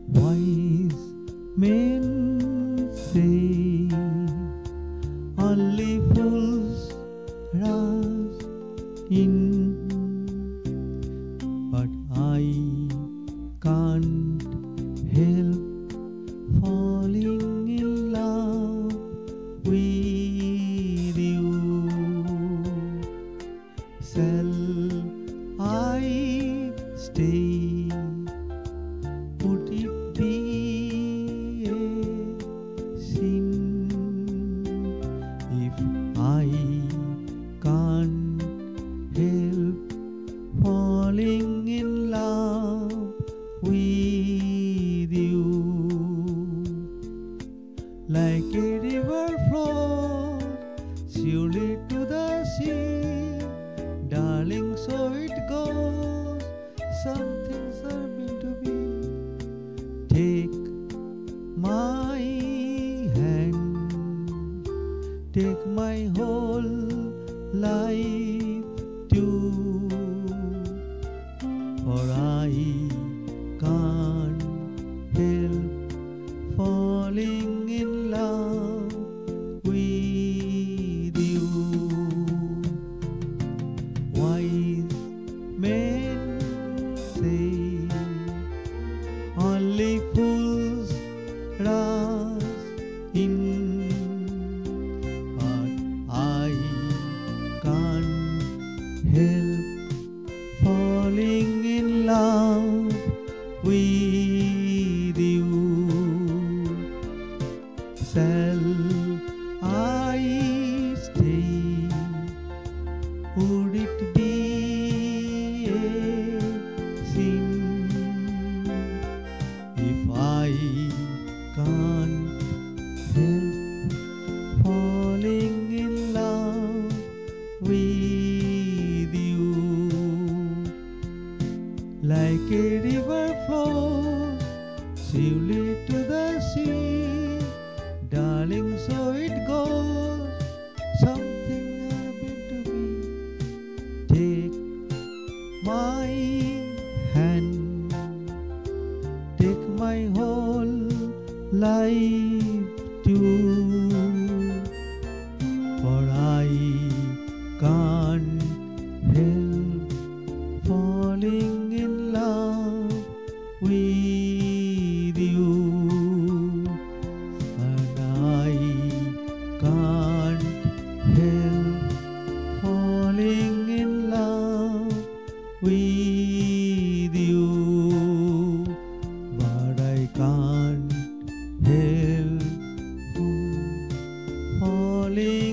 Wise men say only fools rush in, but I can't help falling in love with you. Shall I stay? Would it be a sin if I can't help falling in love with you? Like a river flows surely to the sea, darling, so it goes. Some things are meant to be. Take my hand, take my whole life too, for I can't help falling in love with you. Wise men say only fools rush in, but I can't help falling in love with you. Shall I stay? Would it be a sin if I can't help falling in love with you? Like a river flows surely to the sea, darling, so it goes. Something are meant to be. Take my hand, take my whole life too, for I can't help falling in love with you, and I can't help falling in love with you, but I can't help falling